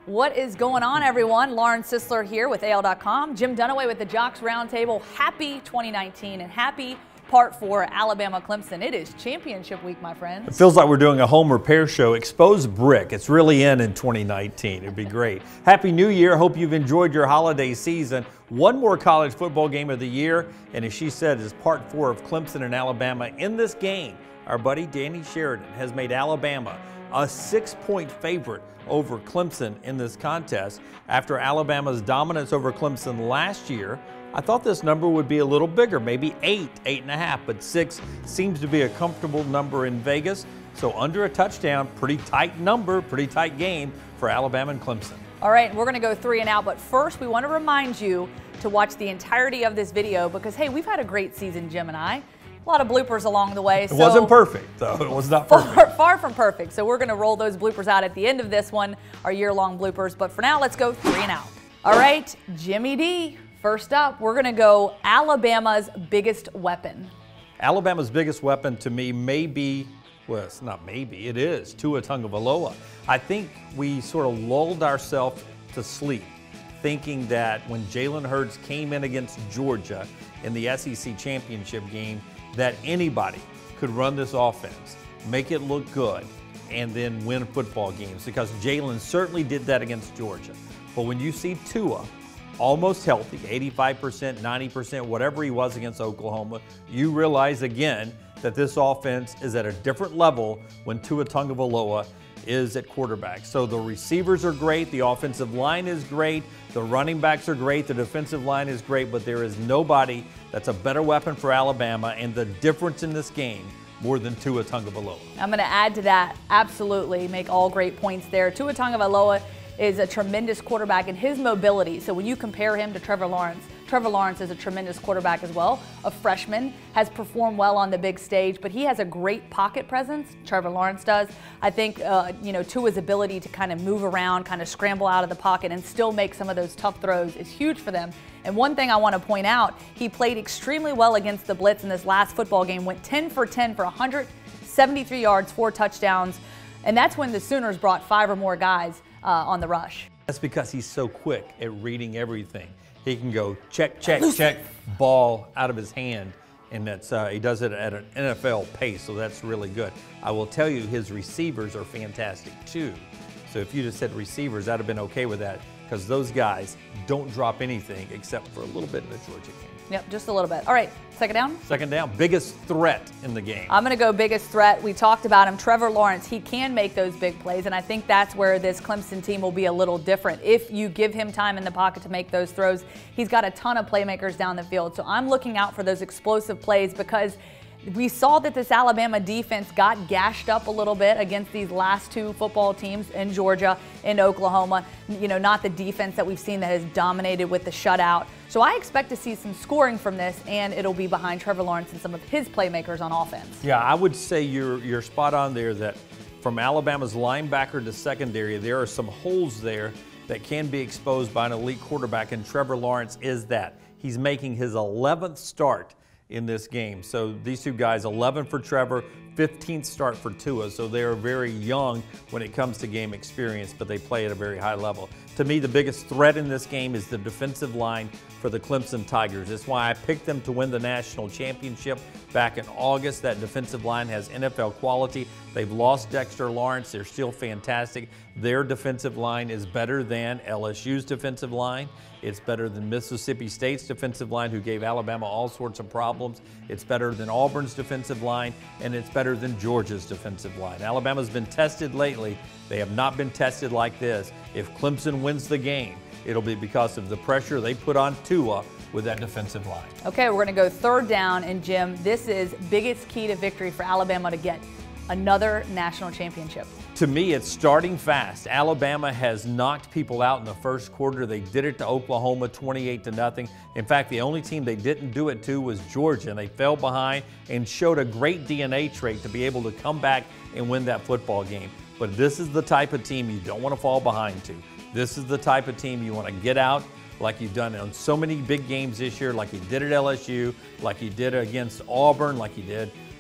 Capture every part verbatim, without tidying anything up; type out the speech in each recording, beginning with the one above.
What is going on, everyone? Lauren Sisler here with A L dot com. Jim Dunaway with the Jocks Roundtable. Happy twenty nineteen and happy Part four Alabama Clemson. It is championship week, my friends. It feels like we're doing a home repair show. Exposed brick. It's really in in twenty nineteen. It'd be great. Happy New Year. Hope you've enjoyed your holiday season. One more college football game of the year, and as she said, is Part four of Clemson and Alabama. In this game, our buddy Danny Sheridan has made Alabama a six-point favorite over Clemson in this contest. After Alabama's dominance over Clemson last year, I thought this number would be a little bigger, maybe eight, eight and a half, but six seems to be a comfortable number in Vegas. So under a touchdown, pretty tight number, pretty tight game for Alabama and Clemson. All right, we're going to go three and out, but first we want to remind you to watch the entirety of this video because, hey, we've had a great season, Jim and I. A lot of bloopers along the way. It so wasn't perfect, though. It was not perfect. Far, far from perfect. So we're going to roll those bloopers out at the end of this one, our year-long bloopers. But for now, let's go three and out. All right, Jimmy D. First up, we're going to go Alabama's biggest weapon. Alabama's biggest weapon to me may be, well, it's not maybe, it is Tua Tagovailoa. I think we sort of lulled ourselves to sleep thinking that when Jalen Hurts came in against Georgia in the S E C championship game, that anybody could run this offense, make it look good, and then win football games because Jalen certainly did that against Georgia. But when you see Tua almost healthy, eighty-five percent, ninety percent, whatever he was against Oklahoma, you realize again that this offense is at a different level when Tua Tagovailoa is at quarterback. So the receivers are great, the offensive line is great, the running backs are great, the defensive line is great, but there is nobody that's a better weapon for Alabama, and the difference in this game more than Tua Tagovailoa. I'm going to add to that, absolutely, make all great points there. Tua Tagovailoa is a tremendous quarterback in his mobility. So when you compare him to Trevor Lawrence, Trevor Lawrence is a tremendous quarterback as well. A freshman, has performed well on the big stage, but he has a great pocket presence. Trevor Lawrence does. I think, uh, you know, Tua's ability to kind of move around, kind of scramble out of the pocket and still make some of those tough throws is huge for them. And one thing I want to point out, he played extremely well against the blitz in this last football game, went ten for ten for one hundred seventy-three yards, four touchdowns. And that's when the Sooners brought five or more guys Uh, on the rush. That's because he's so quick at reading everything. He can go check, check, check, ball out of his hand, and that's uh, he does it at an N F L pace, so that's really good. I will tell you, his receivers are fantastic too. So if you just said receivers, I'd have been okay with that because those guys don't drop anything except for a little bit in the Georgia game. Yep, just a little bit. All right, second down. Second down, biggest threat in the game. I'm going to go biggest threat. We talked about him, Trevor Lawrence. He can make those big plays, and I think that's where this Clemson team will be a little different. If you give him time in the pocket to make those throws, he's got a ton of playmakers down the field. So I'm looking out for those explosive plays because we saw that this Alabama defense got gashed up a little bit against these last two football teams in Georgia and Oklahoma. You know, not the defense that we've seen that has dominated with the shutout. So I expect to see some scoring from this, and it'll be behind Trevor Lawrence and some of his playmakers on offense. Yeah, I would say you're you're spot on there that from Alabama's linebacker to secondary, there are some holes there that can be exposed by an elite quarterback, and Trevor Lawrence is that. He's making his eleventh start in this game. So these two guys, eleven for Trevor, fifteenth start for Tua. So they are very young when it comes to game experience, but they play at a very high level. To me, the biggest threat in this game is the defensive line for the Clemson Tigers. That's why I picked them to win the national championship back in August. That defensive line has N F L quality. They've lost Dexter Lawrence. They're still fantastic. Their defensive line is better than L S U's defensive line. It's better than Mississippi State's defensive line, who gave Alabama all sorts of problems. It's better than Auburn's defensive line, and it's better than Georgia's defensive line. Alabama's been tested lately. They have not been tested like this. If Clemson wins the game, it'll be because of the pressure they put on Tua with that defensive line. Okay, we're going to go third down, and Jim, this is biggest key to victory for Alabama to get another national championship. To me, it's starting fast. Alabama has knocked people out in the first quarter. They did it to Oklahoma twenty-eight to nothing. In fact, the only team they didn't do it to was Georgia, and they fell behind and showed a great D N A trait to be able to come back and win that football game. But this is the type of team you don't want to fall behind to. This is the type of team you want to get out like you've done on so many big games this year, like you did at L S U, like you did against Auburn, like you did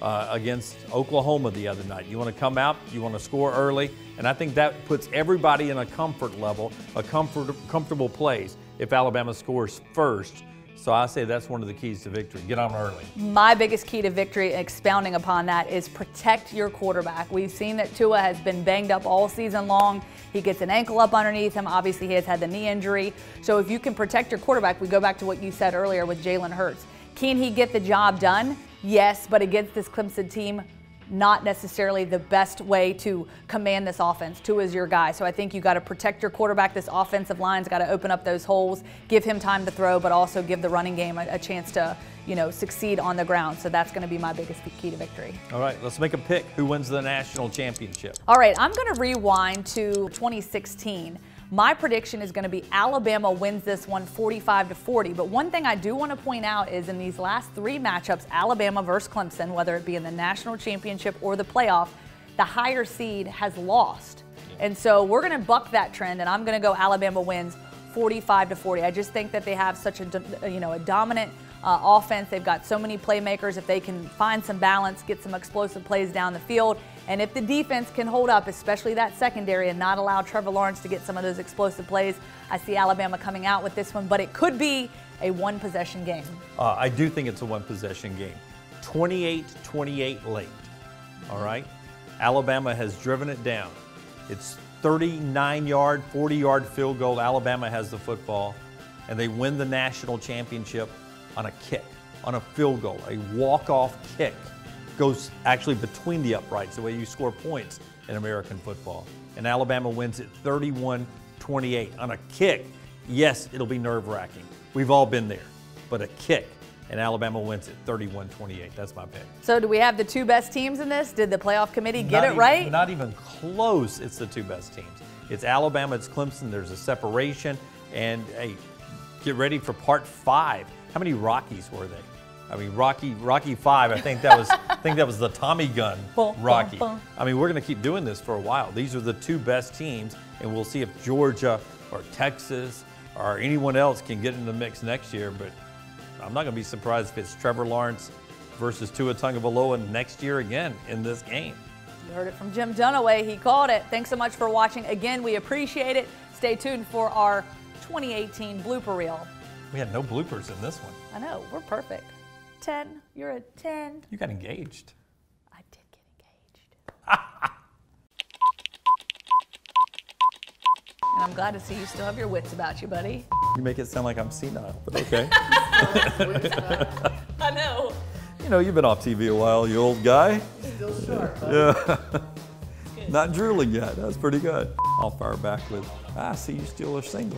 uh, against Oklahoma the other night. You want to come out, you want to score early, and I think that puts everybody in a comfort level, a comfort, comfortable place if Alabama scores first. So I say that's one of the keys to victory. Get on early. My biggest key to victory, expounding upon that, is protect your quarterback. We've seen that Tua has been banged up all season long. He gets an ankle up underneath him. Obviously, he has had the knee injury. So if you can protect your quarterback, we go back to what you said earlier with Jalen Hurts. Can he get the job done? Yes, but against this Clemson team, not necessarily the best way to command this offense. Tua is your guy. So I think you got to protect your quarterback. This offensive line's got to open up those holes, give him time to throw, but also give the running game a, a chance to, you know, succeed on the ground. So that's going to be my biggest key to victory. All right, let's make a pick. Who wins the national championship? All right, I'm going to rewind to twenty sixteen. My prediction is going to be Alabama wins this one forty-five to forty. But one thing I do want to point out is in these last three matchups, Alabama versus Clemson, whether it be in the national championship or the playoff, the higher seed has lost. And so we're going to buck that trend, and I'm going to go Alabama wins forty-five to forty. I just think that they have such a, you know, a dominant uh, offense. They've got so many playmakers. If they can find some balance, get some explosive plays down the field, and if the defense can hold up, especially that secondary, and not allow Trevor Lawrence to get some of those explosive plays, I see Alabama coming out with this one. But it could be a one-possession game. Uh, I do think it's a one-possession game. twenty-eight twenty-eight late, all right? Alabama has driven it down. It's thirty-nine yard, forty yard field goal. Alabama has the football, and they win the national championship on a kick, on a field goal, a walk-off kick. Goes actually between the uprights, the way you score points in American football. And Alabama wins it thirty-one twenty-eight on a kick. Yes, it'll be nerve-wracking. We've all been there, but a kick. And Alabama wins it thirty-one twenty-eight. That's my pick. So do we have the two best teams in this? Did the playoff committee get not it even, right? Not even close. It's the two best teams. It's Alabama, it's Clemson. There's a separation. And hey, get ready for part five. How many Rockies were they? I mean, Rocky, Rocky Five. I think that was, I think that was the Tommy gun Rocky. I mean, we're going to keep doing this for a while. These are the two best teams, and we'll see if Georgia or Texas or anyone else can get in the mix next year. But I'm not going to be surprised if it's Trevor Lawrence versus Tua Tagovailoa next year again in this game. You heard it from Jim Dunaway. He called it. Thanks so much for watching. Again, we appreciate it. Stay tuned for our twenty eighteen blooper reel. We had no bloopers in this one. I know. We're perfect. ten. You're a ten. You got engaged. I did get engaged. And I'm glad to see you still have your wits about you, buddy. You make it sound like I'm senile, but okay. I know. You know, you've been off T V a while, you old guy. Still sharp, huh? Yeah. Not drooling yet. That's pretty good. I'll fire back with, I see you still are single.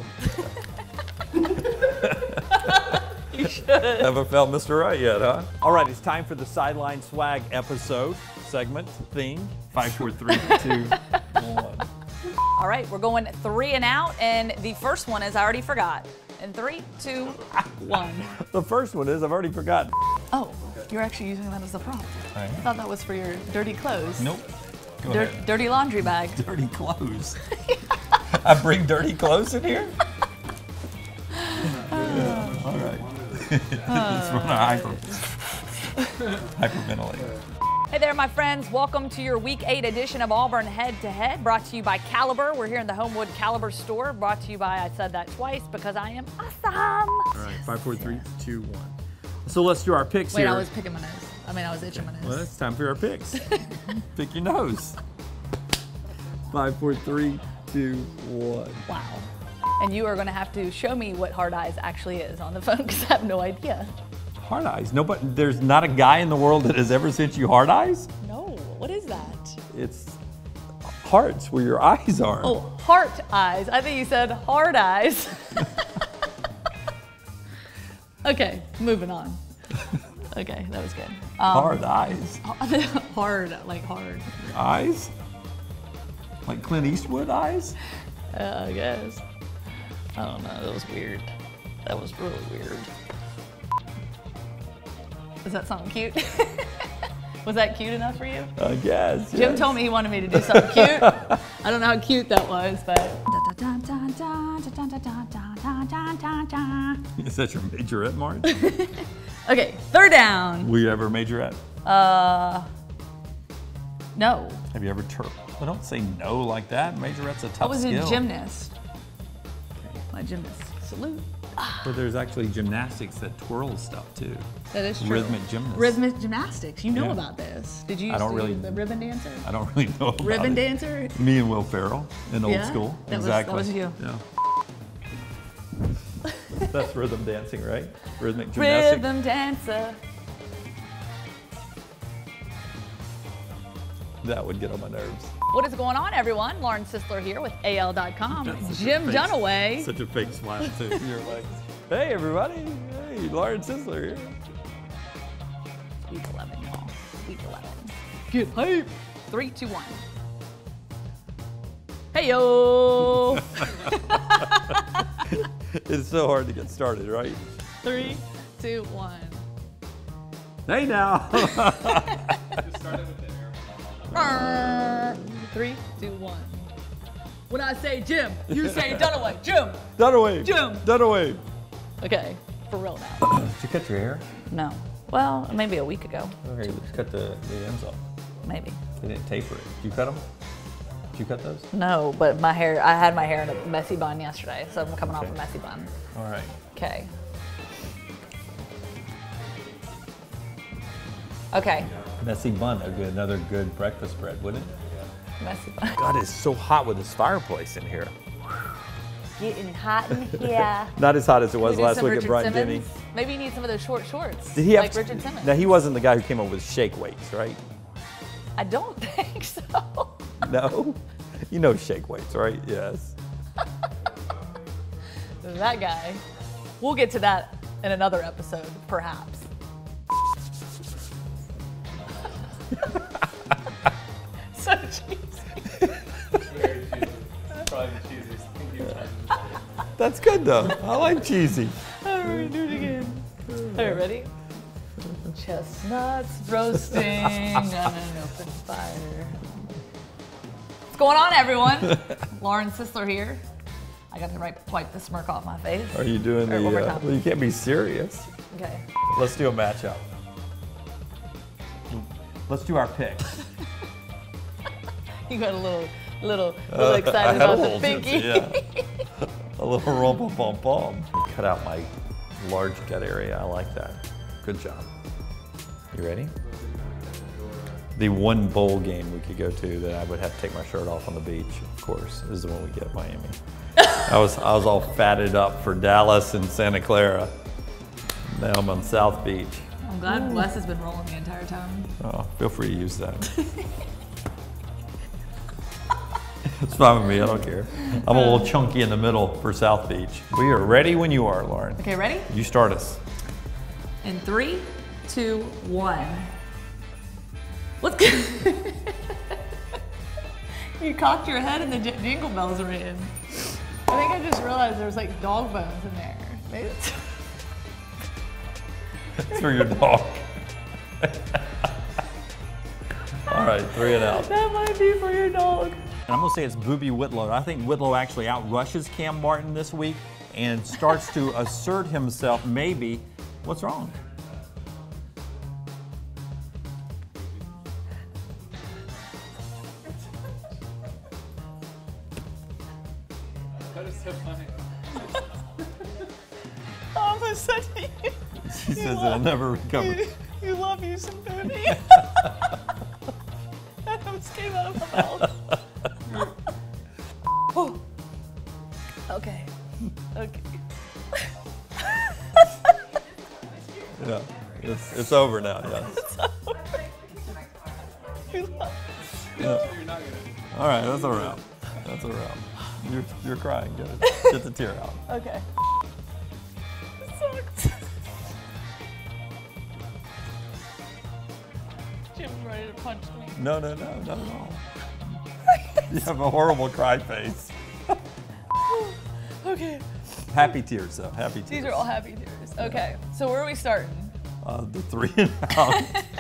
You should. Haven't found Mister Right yet, huh? All right, it's time for the Sideline Swag episode, segment, theme. Five, four, three, two, one. All right, we're going three and out, and the first one is I already forgot. In three, two, one. The first one is I've already forgotten. Oh, you're actually using that as a prop. I I thought that was for your dirty clothes. Nope. Go Dir- ahead. dirty laundry bag. Dirty clothes. I bring dirty clothes in here? Yeah, all right. It's when I hyper, hyperventilate. Hey there, my friends. Welcome to your Week eight edition of Auburn Head to Head, brought to you by Caliber. We're here in the Homewood Caliber store, brought to you by, I said that twice because I am awesome. All right, five, four, three, two, one. So let's do our picks Wait, here. I was picking my nose. I mean, I was itching my nose. Well, it's time for our picks. Pick your nose. Five, four, three, two, one. Wow. And you are going to have to show me what hard eyes actually is on the phone because I have no idea. Hard eyes? Nobody, there's not a guy in the world that has ever sent you hard eyes? No, what is that? It's hearts where your eyes are. Oh, heart eyes. I think you said hard eyes. Okay, moving on. Okay, that was good. Um, Hard eyes. hard, like hard. Eyes? Like Clint Eastwood eyes? Uh, I guess. I don't know, that was weird. That was really weird. Is that something cute? Was that cute enough for you? I guess. Jim yes. told me he wanted me to do something cute. I don't know how cute that was, but. Is that your majorette march? Okay, third down. Were you ever a majorette? Uh, no. Have you ever tur- well, don't say no like that. Majorette's a tough I was skill. a gymnast. My gymnast. Salute. But there's actually gymnastics that twirl stuff too. That is true. Rhythmic gymnastics. Rhythmic gymnastics. You know Yeah. about this. Did you used I don't to really- do the ribbon dancer? I don't really know about Ribbon it. dancer? Me and Will Ferrell in old Yeah? school. That was- exactly. that was you. Yeah. That's rhythm dancing, right? Rhythmic gymnastics. Rhythm dancer. That would get on my nerves. What is going on, everyone? Lauren Sisler here with A L dot com. That's such a Jim fake- Dunaway. Such a fake smile too. You're like, hey everybody, hey, Lauren Sisler here. Week eleven, y'all. Week eleven. Get hype. Three, two, one. Hey yo. It's so hard to get started, right? Three, two, one. Hey now. Three, two, one. When I say Jim, you say Dunaway. Jim. Dunaway. Jim. Dunaway. Okay, for real now. Did you cut your hair? No. Well, maybe a week ago. Okay, let's cut the, the ends off. Maybe. They didn't taper it. Did you cut them? Did you cut those? No, but my hair, I had my hair in a messy bun yesterday, so I'm coming off Okay. a messy bun. All right. Okay. Okay. Messy bun, a good, another good breakfast bread, wouldn't it? Messy bun. God, it's so hot with this fireplace in here. Getting hot in here. Not as hot as it was We do last some week at Richard Bryant Denny. Simmons. Maybe you need some of those short shorts. Did he have like Richard Simmons? Now he wasn't the guy who came up with shake weights, right? I don't think so. No? You know shake weights, right? Yes. That guy. We'll get to that in another episode, perhaps. So cheesy. Very cheesy. Probably the cheesiest thing you've done. That's good though. I like cheesy. All right, do it again. All right, ready? Chestnuts roasting on an open fire. What's going on, everyone? Lauren Sisler here. I got to wipe, wipe the smirk off my face. Are you doing All right, the, one more uh, time. well, you can't be serious. Okay. Let's do a matchup. Let's do our picks. You got a little, little, little Uh, excited I had a about the little pinky. tipsy, yeah. A little rumble bum bum. Cut out my large gut area. I like that. Good job. You ready? The one bowl game we could go to that I would have to take my shirt off on the beach, of course, is the one we get at Miami. I was I was all fatted up for Dallas and Santa Clara. Now I'm on South Beach. I'm glad Wes has been rolling the entire time. Oh, feel free to use that. It's fine with me, I don't care. I'm a little chunky in the middle for South Beach. We are ready when you are, Lauren. Okay, ready? You start us. In three, two, one. Let's go. You cocked your head and the j- jingle bells were in. I think I just realized there was like dog bones in there. Maybe it's It's for your dog. All right, three and out. that might be for your dog. I'm gonna say it's Booby Whitlow. I think Whitlow actually outrushes Cam Martin this week and starts to assert himself, maybe. What's wrong? That is so funny. All of a sudden, you, She says it'll never recover. you, you love you some booby. That almost came out of my mouth. Oh. Okay. Okay. Yeah, it's, it's over now, yes. You love- Yeah. You're not gonna. All right, that's a wrap. That's a wrap. You're, you're crying. Get it. Get the tear out. Okay. It sucks. Jim's ready to punch me. No, no, no, not at all. You have a horrible cry face. Okay. Happy tears, though. Happy tears. These are all happy tears. Okay. So where are we starting? Uh, the three and out.